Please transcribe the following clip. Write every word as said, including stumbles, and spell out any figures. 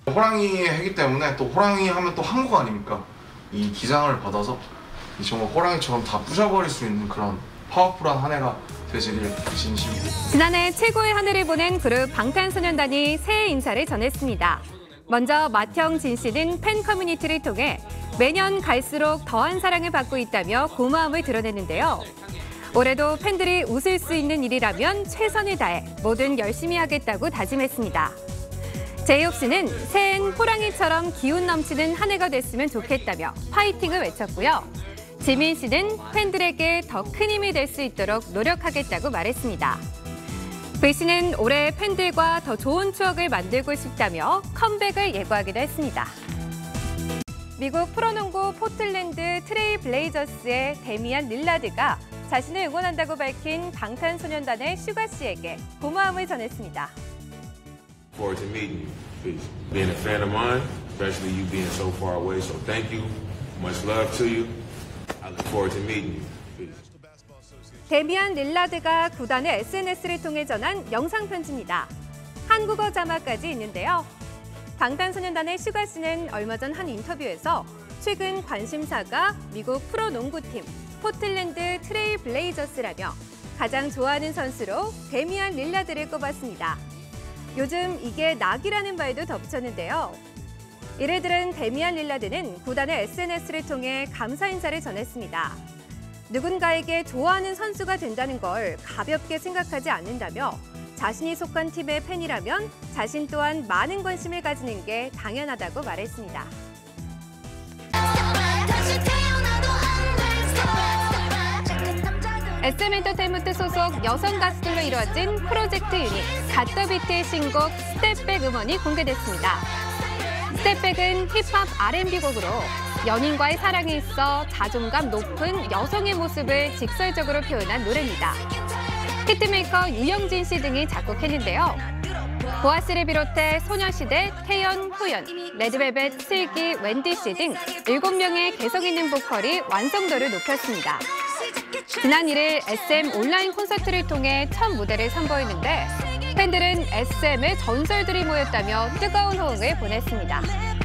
호랑이 하기 때문에 또 호랑이 하면 또 한국 아닙니까? 이 기장을 받아서 정말 호랑이처럼 다 부셔버릴 수 있는 그런 파워풀한 한 해가 되시길 진심으로. 지난해 최고의 한 해를 보낸 그룹 방탄소년단이 새해 인사를 전했습니다. 먼저 맏형 진 씨는 팬 커뮤니티를 통해 매년 갈수록 더한 사랑을 받고 있다며 고마움을 드러냈는데요. 올해도 팬들이 웃을 수 있는 일이라면 최선을 다해 뭐든 열심히 하겠다고 다짐했습니다. 제이홉 씨는 새해엔 호랑이처럼 기운 넘치는 한 해가 됐으면 좋겠다며 파이팅을 외쳤고요. 지민 씨는 팬들에게 더 큰 힘이 될 수 있도록 노력하겠다고 말했습니다. V 씨는 올해 팬들과 더 좋은 추억을 만들고 싶다며 컴백을 예고하기도 했습니다. 미국 프로농구 포틀랜드 트레일 블레이저스의 데미안 릴라드가 자신을 응원한다고 밝힌 방탄소년단의 슈가 씨에게 고마움을 전했습니다. Forward to meeting you. Peace. Being a fan of mine, especially you being so far away, so thank you. Much love to you. I look forward to meeting you. Peace. 데미안 릴라드가 구단의 에스엔에스를 통해 전한 영상 편지입니다. 한국어 자막까지 있는데요. 방탄소년단의 슈가 씨는 얼마 전 한 인터뷰에서 최근 관심사가 미국 프로농구팀 포틀랜드 트레일 블레이저스라며 가장 좋아하는 선수로 데미안 릴라드를 꼽았습니다. 요즘 이게 낙이라는 말도 덧붙였는데요. 이를 들은 데미안 릴라드는 구단의 에스엔에스를 통해 감사 인사를 전했습니다. 누군가에게 좋아하는 선수가 된다는 걸 가볍게 생각하지 않는다며 자신이 속한 팀의 팬이라면 자신 또한 많은 관심을 가지는 게 당연하다고 말했습니다. 에스엠엔터테인먼트 소속 여성 가수들로 이루어진 프로젝트 유닛 갓더비트의 신곡 스텝백 음원이 공개됐습니다. 스텝백은 힙합 알앤비 곡으로 연인과의 사랑에 있어 자존감 높은 여성의 모습을 직설적으로 표현한 노래입니다. 히트메이커 유영진 씨 등이 작곡했는데요. 보아씨를 비롯해 소녀시대, 태연, 호연, 레드벨벳, 슬기, 웬디 씨 등 일곱 명의 개성 있는 보컬이 완성도를 높였습니다. 지난 일 일 에스엠 온라인 콘서트를 통해 첫 무대를 선보이는데 팬들은 에스엠의 전설들이 모였다며 뜨거운 호응을 보냈습니다.